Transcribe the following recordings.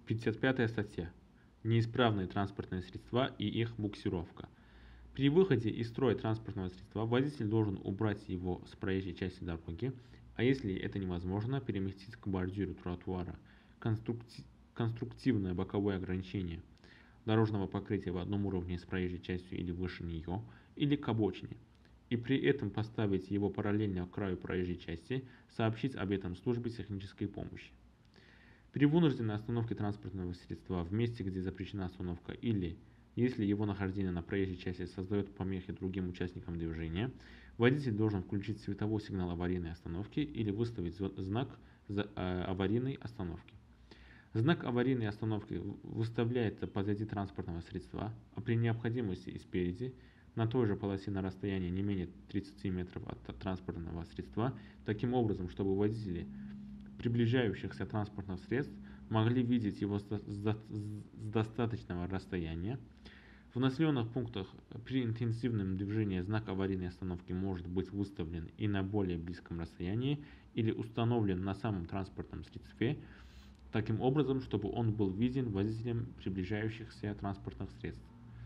55 статья. Неисправные транспортные средства и их буксировка. При выходе из строя транспортного средства водитель должен убрать его с проезжей части дороги, а если это невозможно, переместить к бордюру тротуара конструктивное боковое ограничение дорожного покрытия в одном уровне с проезжей частью или выше нее, или к обочине, и при этом поставить его параллельно к краю проезжей части, сообщить об этом службе технической помощи. При вынужденной остановке транспортного средства в месте, где запрещена остановка, или если его нахождение на проезжей части создает помехи другим участникам движения, водитель должен включить световой сигнал аварийной остановки или выставить знак аварийной остановки. Знак аварийной остановки выставляется позади транспортного средства, а при необходимости и спереди, на той же полосе на расстоянии не менее 30 метров от транспортного средства, таким образом, чтобы водители приближающихся транспортных средств могли видеть его с достаточного расстояния. В населенных пунктах при интенсивном движении знак аварийной остановки может быть выставлен и на более близком расстоянии или установлен на самом транспортном средстве, таким образом, чтобы он был виден водителем приближающихся транспортных средств.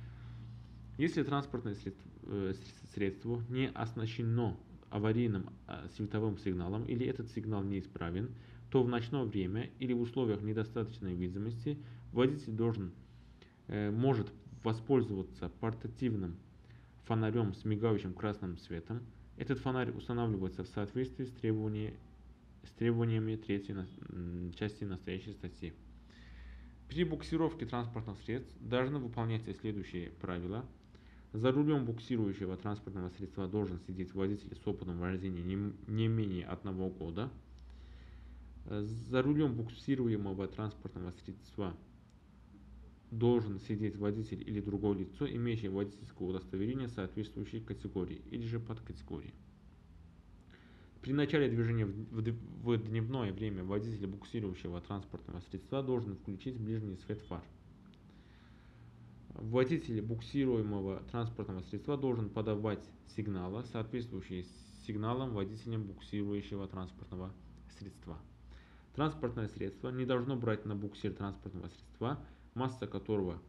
Если транспортное средство не оснащено аварийным световым сигналом или этот сигнал неисправен, то в ночное время или в условиях недостаточной видимости водитель может воспользоваться портативным фонарем с мигающим красным светом. Этот фонарь устанавливается в соответствии с требованиями третьей части настоящей статьи. При буксировке транспортных средств должны выполняться следующие правила. За рулем буксирующего транспортного средства должен сидеть водитель с опытом вождения не менее 1 года. За рулем буксируемого транспортного средства должен сидеть водитель или другое лицо, имеющее водительское удостоверение соответствующей категории или же подкатегории. При начале движения в дневное время водитель буксирующего транспортного средства должен включить ближний свет фар. Водитель буксируемого транспортного средства должен подавать сигналы, соответствующие сигналам водителям буксирующего транспортного средства. Транспортное средство не должно брать на буксир транспортного средства, масса которого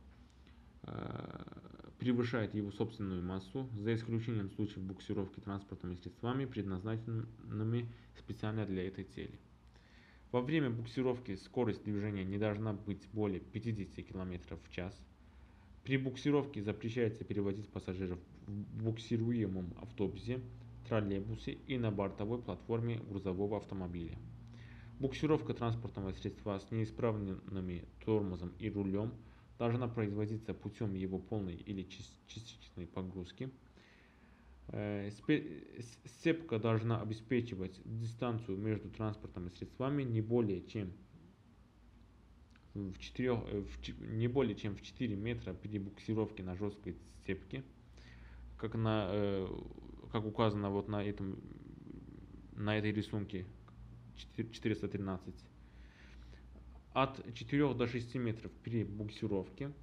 превышает его собственную массу, за исключением случаев буксировки транспортными средствами, предназначенными специально для этой цели. Во время буксировки скорость движения не должна быть более 50 км в час. При буксировке запрещается перевозить пассажиров в буксируемом автобусе, троллейбусе и на бортовой платформе грузового автомобиля. Буксировка транспортного средства с неисправными тормозом и рулем должна производиться путем его полной или частичной погрузки. Сцепка должна обеспечивать дистанцию между транспортными средствами не более чем в 4 метра при буксировке на жесткой сцепке, как указано вот на этой рисунке 413. От 4 до 6 метров при буксировке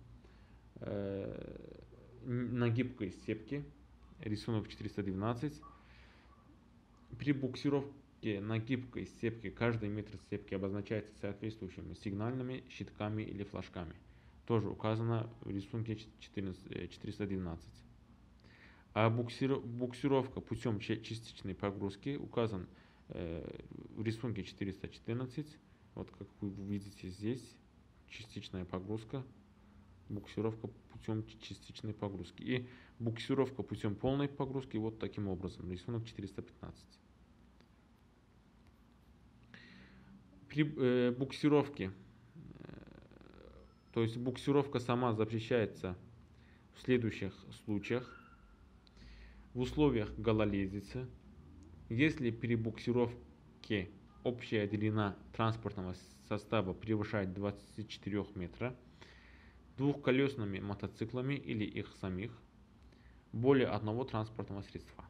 на гибкой сцепке, рисунок 412. При буксировке на гибкой сцепке каждый метр сцепки обозначается соответствующими сигнальными щитками или флажками. Тоже указано в рисунке 412. А буксировка путем частичной погрузки указан в рисунке 414. Вот как вы видите здесь, частичная погрузка, буксировка путем частичной погрузки. И буксировка путем полной погрузки вот таким образом, рисунок 415. При буксировке, то есть буксировка сама запрещается в следующих случаях. В условиях гололедицы, если при буксировке общая длина транспортного состава превышает 24 метра, двухколесными мотоциклами или их самих, более одного транспортного средства.